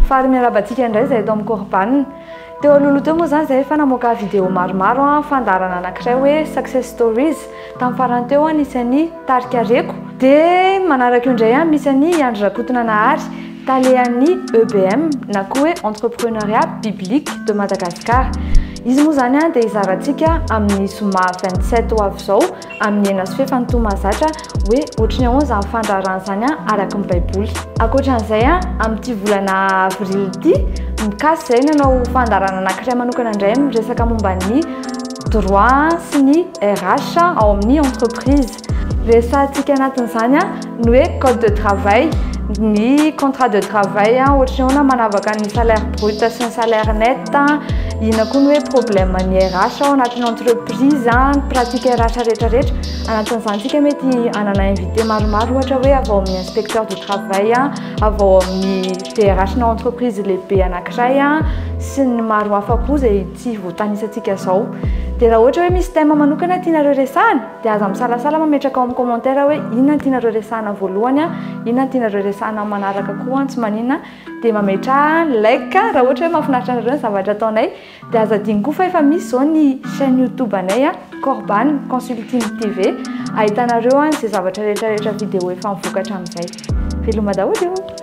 Fary miarabantsika indray izay eto amin'ny Corban. Teo alohaloha teo moa zany izay efa namoaka vidéo maromaro fandarana anankiray hoe success stories. Tamin'ny farany teo anisan'ny tarika reko. Dia manaraka io indray misy an'ny Andry Rakotonanahary talean'ny EBM na koa hoe entrepreneuriat biblique de Madagascar. Izy moa zany dia izarantsika amin'ny zoma 27 ho avy izao amin'ny enina sy fefany Tomazatra hoe ohatry ny ahoana izany fandrarana izany araka ny Baiboly. Ankoatran'izay amin'ity volana avril ity mikasy izay nanao fandarana anankiray manokana indray miresaka momba ny droit sy ny RH ao amin'ny entreprise. Resantsika anatin'izany ny hoe code de travail, ny contrat de travail ohatry ny ahoana manavaka ny salaire brut sy ny salaire net, ina koa ny hoe problème ny RH ao anatin'ny entreprise, pratique RH rehetrarehetra. Anatin'izany tsika mety anana invité maromaro ohatra hoe avy ao amin'ny inspecteur de travail, avy ao amin'ny DRH na entreprise lehibe anankiray sy ny maro hafa koa izay tsy voatanisantsika izao. Dia raha ohatra hoe misy thème manokana tianareo resahana dia aza misalasala mametraka ao amin'ny commentaire hoe inona tianareo resahana voalohany, inona tianareo resahana manaraka koa tsy maninona, dia mametra like raha ohatra hoe mahafinaritra anareo ny zavatra ataonay. Dia aza adiny koa fa efa misy izao ny chaîne YouTube anay Corban Consulting TV, ahitanareo izay zavatra rehetrarehetra vidéo efa mivokatra amin'izay. Veloma daholo io.